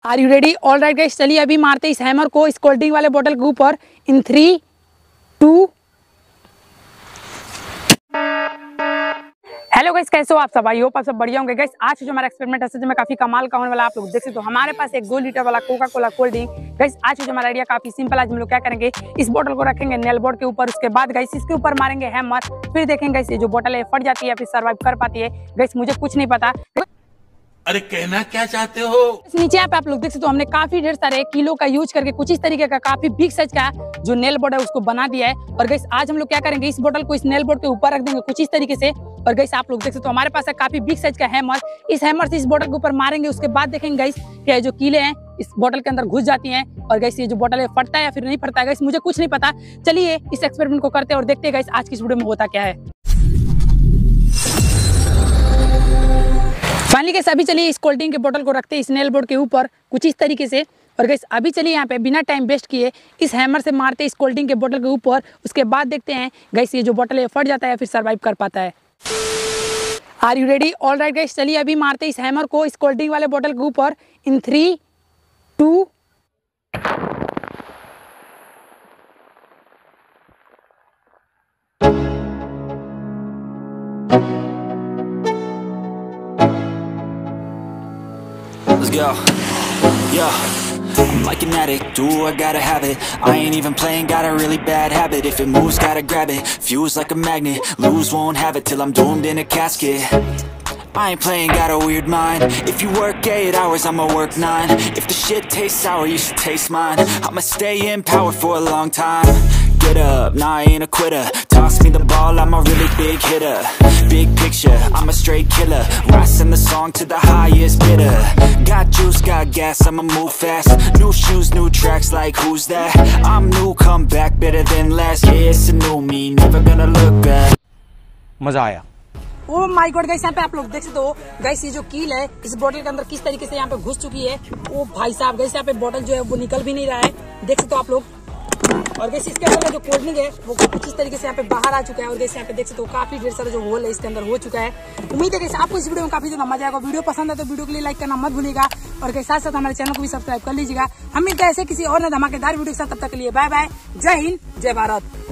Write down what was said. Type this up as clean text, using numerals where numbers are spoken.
Are you ready? All right guys, चलिए अभी मारते इस हैमर को इस कोल्ड ड्रिंक वाले बोतल के ऊपर इन 3, 2। हेलो गाइस, कैसे हो आप सब? आई होप आप सब बढ़िया होंगे। गाइस आज जो हमारा एक्सपेरिमेंट है सच में काफी कमाल का होने वाला, आप लोग देख सकते हो। हमारे पास एक 2 लीटर वाला Coca Cola cold drink. Guys आज जो हमारा आइडिया काफी सिंपल है। हम लोग क्या करेंगे, इस बोतल को रखेंगे नेल बोर्ड के ऊपर, उसके बाद गाइस इसके ऊपर मारेंगे हैमर, फिर देखेंगे गाइस ये जो बोतल है फट जाती है फिर सर्वाइव कर पाती है। गाइस मुझे कुछ नहीं पता। अरे कहना क्या चाहते हो? नीचे यहाँ पे आप लोग देख सकते हो, हमने काफी ढेर सारे किलो का यूज करके कुछ इस तरीके का काफी बिग साइज का जो नेल बोर्ड है उसको बना दिया है। और गाइस आज हम लोग क्या करेंगे, इस बोतल को इस नेल बोर्ड के ऊपर रख देंगे कुछ इस तरीके से। और गाइस आप लोग देख सकते हो हमारे पास है काफी बिग साइज का हैमर। इस हैमर से इस बोतल के ऊपर मारेंगे, उसके बाद देखेंगे गाइस क्या जो कीले हैं इस बोतल के अंदर घुस जाती हैं। और गाइस ये जो बोतल है फटता है या फिर नहीं फटता है, गाइस मुझे कुछ नहीं पता। चलिए इस एक्सपेरिमेंट को करते हैं और देखते हैं गाइस आज की इस वीडियो में होता क्या है। फाइनली गाइस अभी चलिए इस कोल्ड ड्रिंक के बोतल को रखते हैं इस नेल बोर्ड के ऊपर कुछ इस तरीके से। और गाइस अभी चलिए यहाँ पे बिना टाइम वेस्ट किए इस हैमर से मारते हैं इस कोल्ड ड्रिंक के बोतल के ऊपर। उसके बाद देखते हैं गाइस ये जो बोतल है फट जाता है या फिर सर्वाइव कर पाता है। Are you ready? All right guys, चलिए अभी मारते हैं इस हैमर को इस कोल्ड ड्रिंक वाले बोतल के ऊपर इन 3, 2। Let's go. Yo, I'm like an addict, do I gotta have it. I ain't even playing, got a really bad habit. If it moves, gotta grab it, fuse like a magnet. Lose, won't have it till I'm doomed in a casket. I ain't playing, got a weird mind. If you work 8 hours, I'ma work 9. If the shit tastes sour, you should taste mine. I'ma stay in power for a long time. Get up, nah I ain't a quitter. Toss me the ball, I'm a really big hitter. Big picture, I'm a straight killer. Rising the song to the highest bidder. Got juice, got gas, I'ma move fast. New shoes, new tracks, like who's that? I'm new, come back, better than last. Yeah, it's a new me, never gonna look back. मजा आया। Oh my God guys, यहाँ पे आप लोग देख सकते हो guys ये जो कील है इस बोतल के अंदर किस तरीके से यहाँ पे घुस चुकी है। ओ भाई साहब गाइस यहाँ पे बोतल जो है वो निकल भी नहीं रहा है, देख सकते हो आप लोग। और गाइस इसके अंदर जो कोल्ड ड्रिंक है वो कुछ इस तरीके से यहाँ पे बाहर आ चुका है। और गाइस यहाँ पे देख सकते हो काफी ढेर सारा जो होल है इसके अंदर हो चुका है। उम्मीद है गाइस आपको इस वीडियो में काफी ज्यादा मजा आएगा। वीडियो पसंद है तो वीडियो के लिए लाइक करना मत भूलिएगा और गाइस साथ साथ हमारे चैनल को भी सब्सक्राइब कर लीजिएगा। हम मिलते हैं ऐसे किसी और धमाकेदार वीडियो के साथ, तब तक के लिए बाय बाय। जय हिंद, जय भारत।